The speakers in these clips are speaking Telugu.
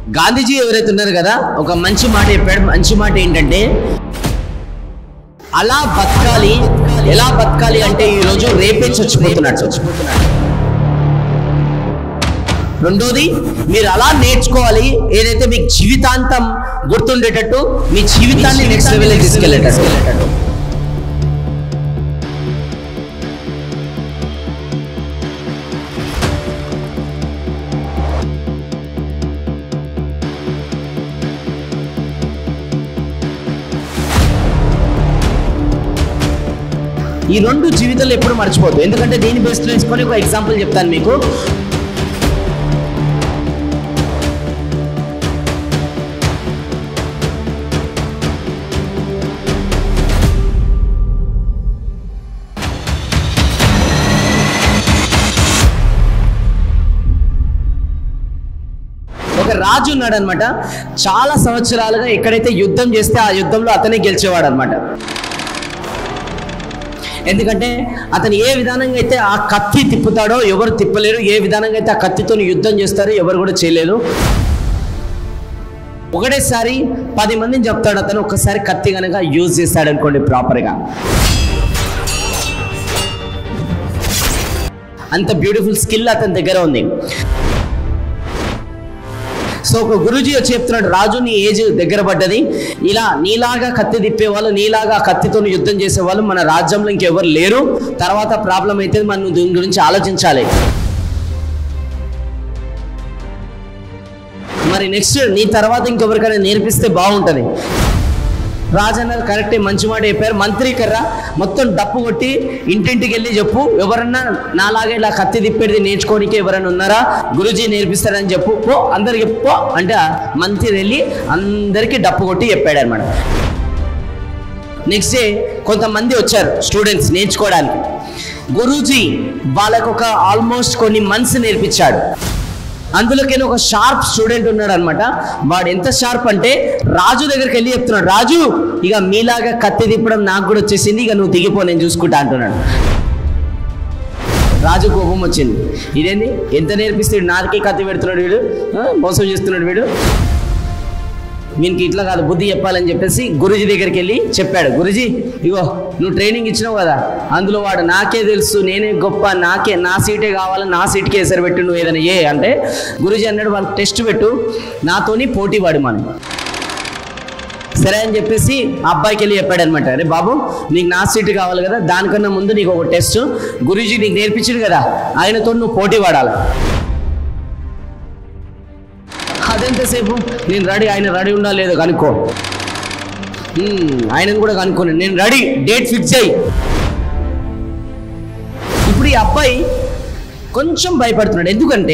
గాంధీజీ ఎవరైతే ఉన్నారు కదా, ఒక మంచి మాట చెప్పాడు. మంచి మాట ఏంటంటే, అలా బతకాలి. ఎలా బతకాలి అంటే ఈరోజు రేపే చచ్చిపోతున్నట్టు. రెండోది, మీరు అలా నేర్చుకోవాలి ఏదైతే మీకు జీవితాంతం గుర్తుండేటట్టు, మీ జీవితాన్ని నెక్స్ట్ లెవెల్కి తీసుకెళ్ళేటట్టు. ఈ రెండు జీవితాలు ఎప్పుడు మర్చిపోద్దు. ఎందుకంటే దీని బేస్లో వేసుకొని ఒక ఎగ్జాంపుల్ చెప్తాను మీకు. ఒక రాజు ఉన్నాడు అనమాట. చాలా సంవత్సరాలుగా ఎక్కడైతే యుద్ధం చేస్తే ఆ యుద్ధంలో అతనే గెలిచేవాడు అనమాట. ఎందుకంటే అతను ఏ విధానంగా అయితే ఆ కత్తి తిప్పుతాడో ఎవరు తిప్పలేరు, ఏ విధానంగా అయితే ఆ కత్తితో యుద్ధం చేస్తారో ఎవరు కూడా చేయలేరు. ఒకటేసారి 10 మందిని చెప్తాడు అతను. ఒక్కసారి కత్తి కనుక యూజ్ చేస్తాడు అనుకోండి ప్రాపర్గా, అంత బ్యూటిఫుల్ స్కిల్ అతని దగ్గర ఉంది. సో ఒక గురూజీ వచ్చి చెప్తున్నాడు, రాజు నీ ఏజ్ దగ్గర పడ్డది, ఇలా నీలాగా కత్తి తిప్పేవాళ్ళు, నీలాగా కత్తితో యుద్ధం చేసేవాళ్ళు మన రాజ్యంలో ఇంకెవరు లేరు. తర్వాత ప్రాబ్లం అయితే మనం దీని గురించి ఆలోచించాలి. మరి నెక్స్ట్ నీ తర్వాత ఇంకెవరికైనా నేర్పిస్తే బాగుంటుంది. రాజు అన్నారు, కరెక్టే, మంచి మాట చెప్పారు. మంత్రి కర్రా మొత్తం డప్పు కొట్టి ఇంటింటికి వెళ్ళి చెప్పు, ఎవరన్నా నాలాగే ఇలా కత్తి తిప్పేది నేర్చుకోనికి ఎవరైనా ఉన్నారా, గురూజీ నేర్పిస్తారని చెప్పు, పో అందరికి చెప్పు అంటే మంత్రి వెళ్ళి అందరికీ డప్పు కొట్టి చెప్పాడు అనమాట. నెక్స్ట్ డే కొంతమంది వచ్చారు స్టూడెంట్స్ నేర్చుకోవడానికి. గురూజీ వాళ్ళకు ఒక ఆల్మోస్ట్ కొన్ని మంత్స్ నేర్పించాడు. అందులోకైనా ఒక షార్ప్ స్టూడెంట్ ఉన్నాడు అనమాట. వాడు ఎంత షార్ప్ అంటే రాజు దగ్గరికి వెళ్ళి చెప్తున్నాడు, రాజు ఇక మీలాగా కత్తి తిప్పడం నాకు కూడా వచ్చేసింది, ఇక నువ్వు దిగిపో నేను చూసుకుంటా అంటున్నాడు. రాజు కోపం వచ్చింది, ఇదేంది ఎంత నేర్పిస్తాడు, నాకే కత్తి పెడుతున్నాడు వీడు, మోసం చేస్తున్నాడు వీడు, వీనికి ఇట్లా కాదు బుద్ధి చెప్పాలని చెప్పేసి గురూజీ దగ్గరికి వెళ్ళి చెప్పాడు. గురూజీ ఇగో నువ్వు ట్రైనింగ్ ఇచ్చినావు కదా, అందులో వాడు నాకే తెలుసు, నేనే గొప్ప, నా సీటే కావాలి, నా సీట్కి ఎసరు పెట్టు, నువ్వు ఏదైనా ఏ అంటే గురూజీ అన్నాడు, వాళ్ళకి టెస్ట్ పెట్టు, నాతోని పోటీ పడి మనం. సరే అని చెప్పేసి ఆ అబ్బాయికి వెళ్ళి చెప్పాడు అనమాట, అరే బాబు నీకు నా సీటు కావాలి కదా, దానికన్నా ముందు నీకు ఒక టెస్ట్ గురూజీ నీకు నేర్పించాడు కదా, ఆయనతో నువ్వు పోటీ పడాలి. అదెంతసేపు నేను రెడీ, ఆయన రెడీ ఉండాలి లేదో కనుక్కో, ఆయనను కూడా కనుక్కోను, నేను రెడీ, డేట్ ఫిక్స్ అయ్యి. ఇప్పుడు ఈ అబ్బాయి కొంచెం భయపడుతున్నాడు. ఎందుకంటే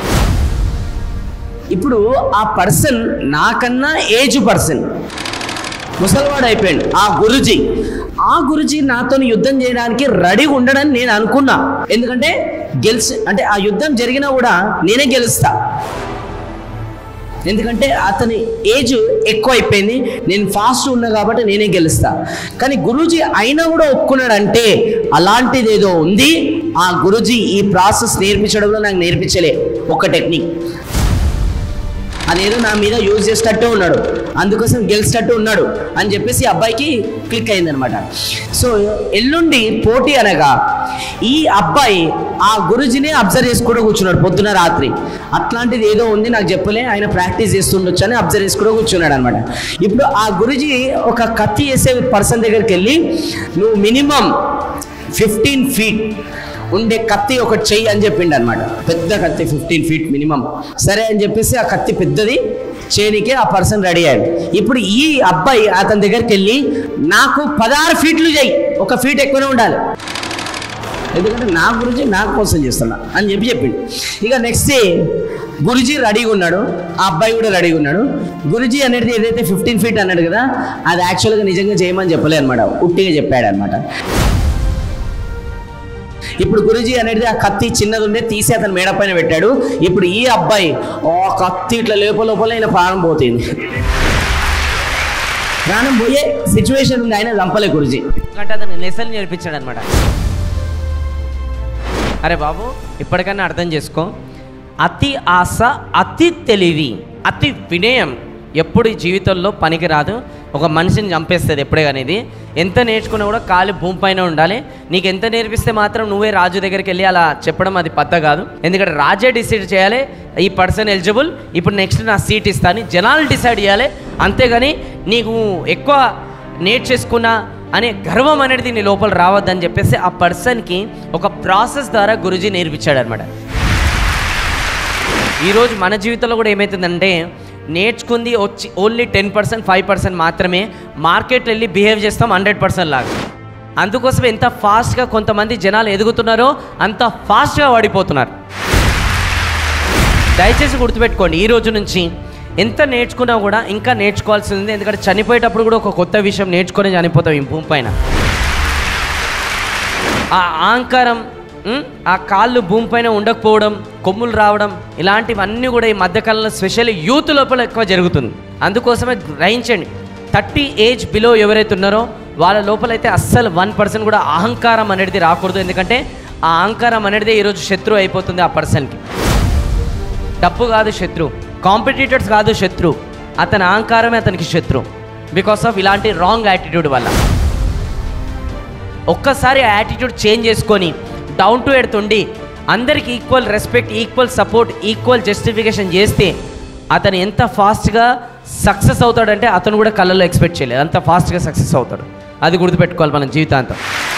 ఇప్పుడు ఆ పర్సన్ నాకన్నా ఏజ్ పర్సన్ ముసలివాడు అయిపోయాడు. ఆ గురూజీ నాతో యుద్ధం చేయడానికి రెడీగా ఉండడని నేను అనుకున్నా. ఎందుకంటే అంటే ఆ యుద్ధం జరిగినా కూడా నేనే గెలుస్తా, ఎందుకంటే అతని ఏజ్ ఎక్కువ అయిపోయింది, నేను ఫాస్ట్ ఉన్నా కాబట్టి నేనే గెలుస్తా. కానీ గురూజీ అయినా కూడా ఒప్పుకున్నాడంటే అలాంటిది ఏదో ఉంది. ఆ గురూజీ ఈ ప్రాసెస్ నేర్పించడంలో నాకు నేర్పించలే ఒక టెక్నిక్, అదేదో నా మీద యూజ్ చేసేటట్టు ఉన్నాడు, అందుకోసం గెలిచేటట్టు ఉన్నాడు అని చెప్పేసి అబ్బాయికి క్లిక్ అయిందనమాట. సో ఎల్లుండి పోటీ అనగా ఈ అబ్బాయి ఆ గురూజీని అబ్జర్వ్ చేసుకుంటూ కూర్చున్నాడు పొద్దున రాత్రి. అట్లాంటిది ఏదో ఉంది నాకు చెప్పలే, ఆయన ప్రాక్టీస్ చేస్తుండొచ్చు అని అబ్జర్వ్ చేసుకుంటూ కూర్చున్నాడు అనమాట. ఇప్పుడు ఆ గురూజీ ఒక కత్తి వేసే పర్సన్ దగ్గరికి వెళ్ళి, నువ్వు మినిమం 15 feet ఉండే కత్తి ఒకటి చెయ్యి అని చెప్పిండు అనమాట. పెద్ద కత్తి 15 feet మినిమం. సరే అని చెప్పేసి ఆ కత్తి పెద్దది చేయనికే ఆ పర్సన్ రెడీ అయ్యాడు. ఇప్పుడు ఈ అబ్బాయి అతని దగ్గరికి వెళ్ళి, నాకు 16 feet చెయ్యి, ఒక ఫీట్ ఎక్కువనే ఉండాలి, ఎందుకంటే నా గురించి నాకు కోసం చేస్తున్నా అని చెప్పిండు. ఇక నెక్స్ట్ డే గురూజీ రెడీగా ఉన్నాడు, ఆ అబ్బాయి కూడా రెడీగా ఉన్నాడు. గురూజీ అనేది ఏదైతే 15 feet అన్నాడు కదా, అది యాక్చువల్గా నిజంగా చేయమని చెప్పలే అనమాట, ఉట్టిగా చెప్పాడు అనమాట. ఇప్పుడు గురూజీ అనేది ఆ కత్తి చిన్నది ఉండే తీసి అతను మేడ పైన పెట్టాడు. ఇప్పుడు ఈ అబ్బాయి కత్తి ఇట్లా లోపల ఆయన ప్రాణం పోతుంది. ప్రాణం పోయే సిచ్యువేషన్ ఉంది, ఆయన చంపలే గురూజీ, ఎందుకంటే అతను లెసన్ నేర్పించాడు అనమాట. అరే బాబు ఇప్పటికన్నా అర్థం చేసుకో, అతి ఆశ అతి తెలివి అతి వినయం ఎప్పుడు ఈ జీవితంలో పనికి రాదు, ఒక మనిషిని చంపేస్తుంది ఎప్పుడే. కానీ ఇది ఎంత నేర్చుకున్నా కూడా కాలు భూమి పైన ఉండాలి. నీకు ఎంత నేర్పిస్తే మాత్రం నువ్వే రాజు దగ్గరికి వెళ్ళి అలా చెప్పడం అది పద్ధ కాదు. ఎందుకంటే రాజే డిసైడ్ చేయాలి ఈ పర్సన్ ఎలిజిబుల్, ఇప్పుడు నెక్స్ట్ నా సీట్ ఇస్తాను, జనాలు డిసైడ్ చేయాలి. అంతేగాని నీకు ఎక్కువ నేర్చేసుకున్నా అనే గర్వం అనేది నీ లోపల రావద్దని చెప్పేసి ఆ పర్సన్కి ఒక ప్రాసెస్ ద్వారా గురూజీ నేర్పించాడు అనమాట. ఈరోజు మన జీవితంలో కూడా ఏమవుతుందంటే నేర్చుకుంది వచ్చి ఓన్లీ 10%, 5% మాత్రమే మార్కెట్ వెళ్ళి బిహేవ్ చేస్తాం 100% లాగా. అందుకోసం ఎంత ఫాస్ట్గా కొంతమంది జనాలు ఎదుగుతున్నారో అంత ఫాస్ట్గా వాడిపోతున్నారు. దయచేసి గుర్తుపెట్టుకోండి, ఈ రోజు నుంచి ఎంత నేర్చుకున్నా కూడా ఇంకా నేర్చుకోవాల్సి ఉంది. ఎందుకంటే చనిపోయేటప్పుడు కూడా ఒక కొత్త విషయం నేర్చుకొని చనిపోతాం ఈ భూమి పైన. ఆ అహంకారం, ఆ కాళ్ళు భూమి పైన ఉండకపోవడం, కొమ్ములు రావడం, ఇలాంటివన్నీ కూడా ఈ మధ్యకాలంలో స్పెషల్లీ యూత్ లోపల ఎక్కువ జరుగుతుంది. అందుకోసమే గ్రహించండి, 30 ఏజ్ బిలో ఎవరైతే ఉన్నారో వాళ్ళ లోపలైతే అస్సలు 1% కూడా అహంకారం అనేది రాకూడదు. ఎందుకంటే ఆ అహంకారం అనేది ఈరోజు శత్రువు అయిపోతుంది ఆ పర్సన్కి. డబ్బు కాదు శత్రువు, కాంపిటీటర్స్ కాదు శత్రువు, అతని అహంకారమే అతనికి శత్రువు. బికాస్ ఆఫ్ ఇలాంటి రాంగ్ యాటిట్యూడ్ వల్ల. ఒక్కసారి ఆ యాటిట్యూడ్ చేంజ్ చేసుకొని డౌన్ టు ఎర్త్ ఉండి అందరికి equal respect, equal support, equal justification చేస్తే అతను ఎంత ఫాస్ట్గా సక్సెస్ అవుతాడంటే అతను కూడా కళ్ళలో ఎక్స్పెక్ట్ చేయలేదు, అంత ఫాస్ట్గా సక్సెస్ అవుతాడు. అది గుర్తుపెట్టుకోవాలి మనం జీవితాంతం.